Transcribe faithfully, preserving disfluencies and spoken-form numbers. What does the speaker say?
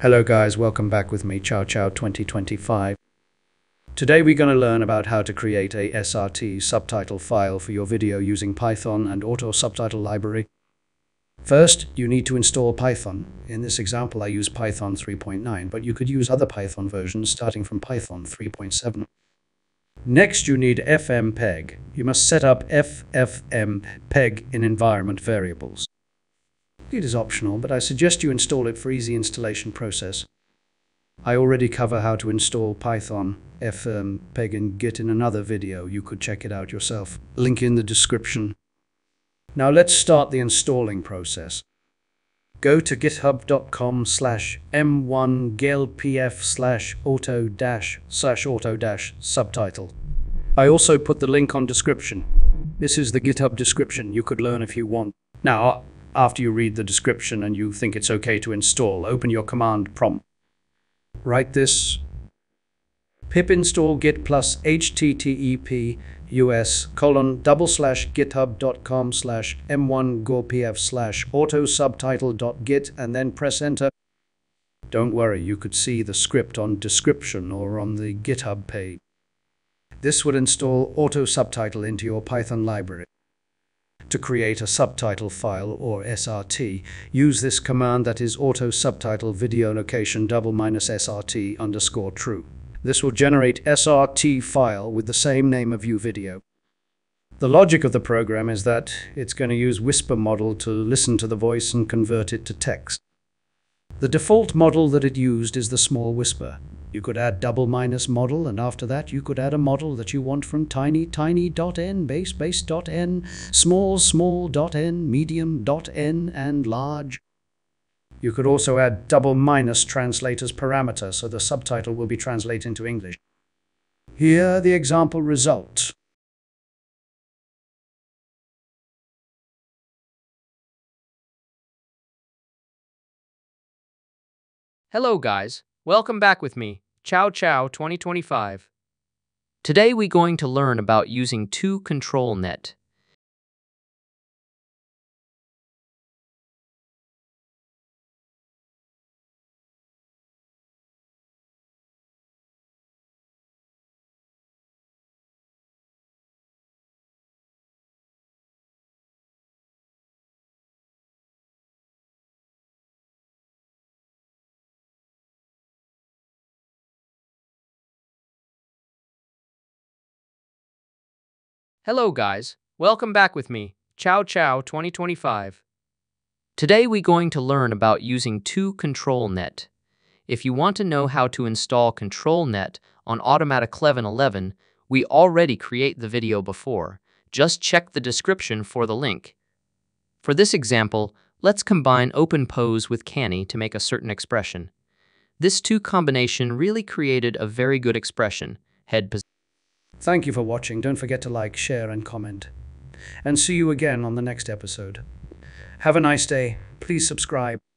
Hello guys, welcome back with me, Chow Chow twenty twenty-five. Today we're going to learn about how to create a S R T subtitle file for your video using Python and auto-subtitle library. First, you need to install Python. In this example I use Python three point nine, but you could use other Python versions starting from Python three point seven. Next, you need fmpeg. You must set up ffmpeg in environment variables. It is optional, but I suggest you install it for easy installation process. I already cover how to install Python fmpeg in Git in another video. You could check it out yourself. Link in the description. Now let's start the installing process. Go to github.com slash m1glpf slash auto dash slash auto dash subtitle. I also put the link on description. This is the GitHub description. You could learn if you want. Now, after you read the description and you think it's okay to install, open your command prompt. Write this: pip install git plus http us colon double slash github.com slash m1glpf slash auto subtitle dot git and then press enter. Don't worry, you could see the script on description or on the GitHub page. This would install auto subtitle into your Python library. To create a subtitle file, or S R T, use this command, that is auto subtitle video location double minus S R T underscore true. This will generate S R T file with the same name of your video. The logic of the program is that it's going to use Whisper model to listen to the voice and convert it to text. The default model that it used is the small whisper. You could add double minus model, and after that you could add a model that you want from tiny tiny dot n, base base dot n, small small dot n, medium dot n, and large. You could also add double minus translator's parameter, so the subtitle will be translated into English. Here are the example results. Hello guys, welcome back with me, Chow Chow twenty twenty-five. Today we're going to learn about using two control net. Hello guys, welcome back with me, Chow Chow twenty twenty-five. Today we're going to learn about using two control net. If you want to know how to install control net on Automatic eleven eleven, we already create the video before. Just check the description for the link. For this example, let's combine open pose with canny to make a certain expression. This two combination really created a very good expression, head position. Thank you for watching. Don't forget to like, share, and comment. And see you again on the next episode. Have a nice day. Please subscribe.